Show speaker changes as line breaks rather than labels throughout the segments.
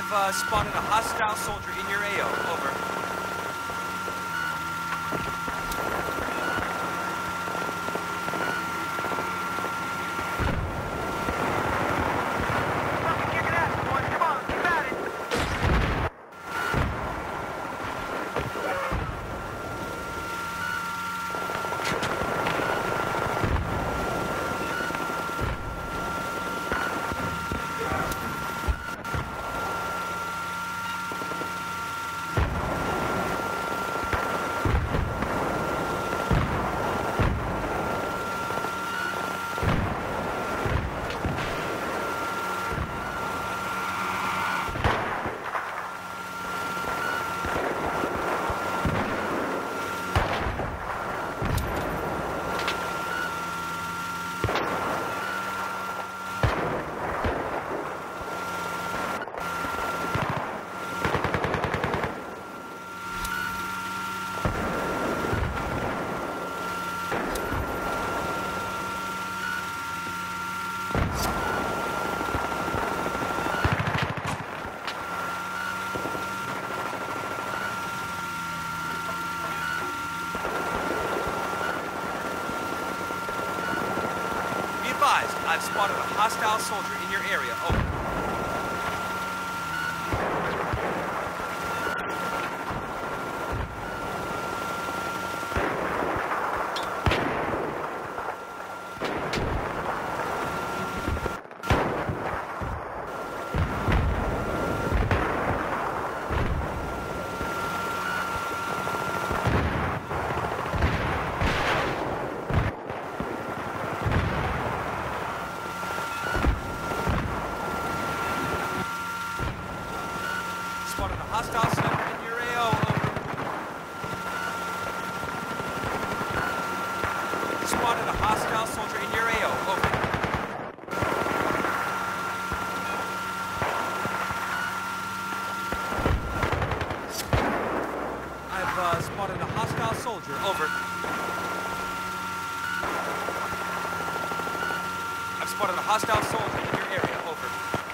I've spotted a hostile soldier in your AO. Over. I've spotted a hostile soldier in your area. Over. Hostile sniper in your AO. Over. Spotted a hostile soldier in your AO. Over. I've spotted a hostile soldier. Over. I've spotted a hostile soldier in your area. Over.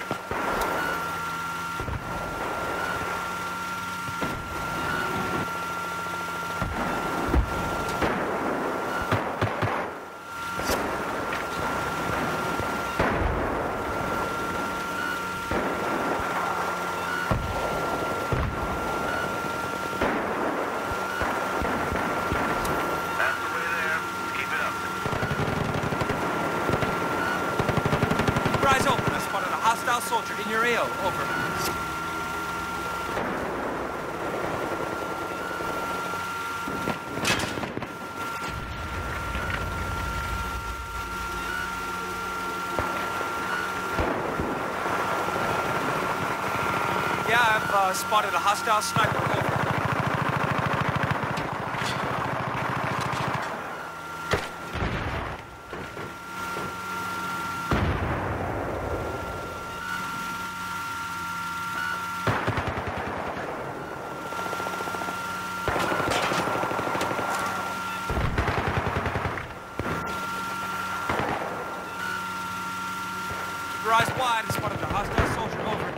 Eyes open. I spotted a hostile soldier in your AO. Over. Yeah, I've spotted a hostile sniper. Over. Your eyes wide and spotted a hostile soldier. Over.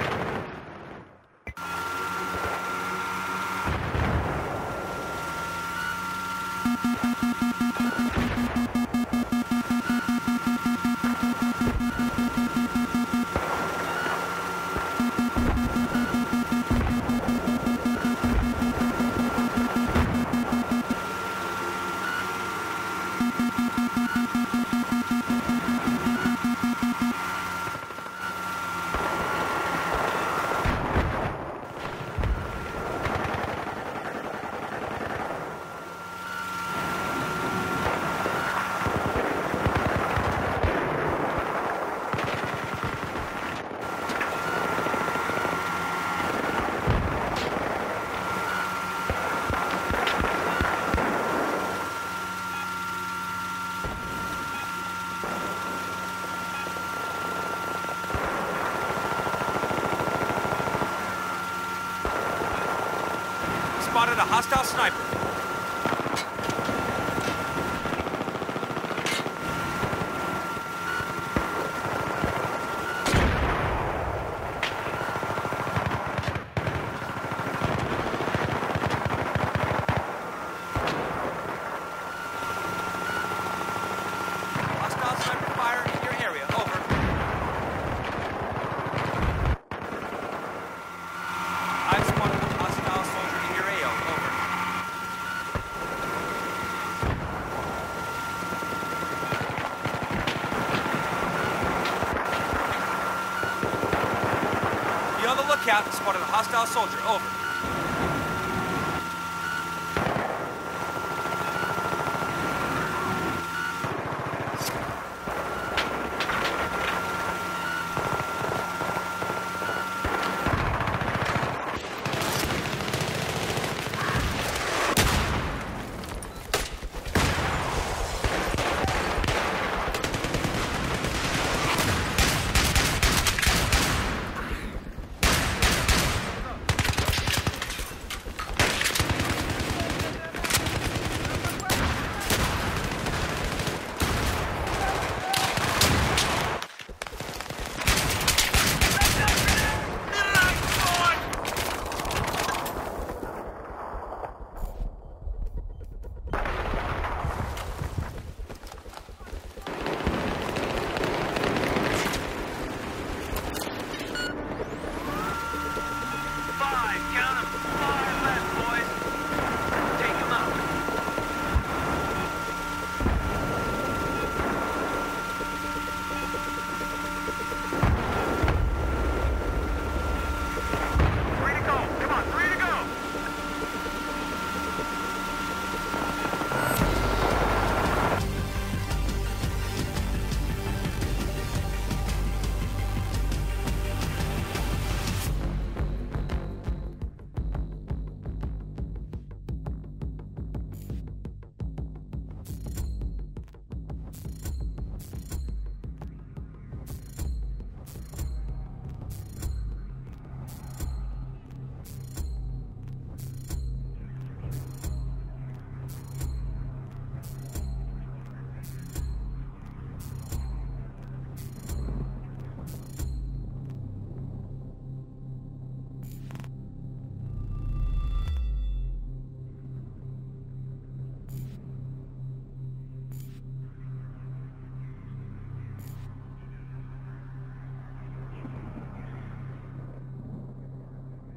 Spotted a hostile sniper. out. Spotted a hostile soldier. Over.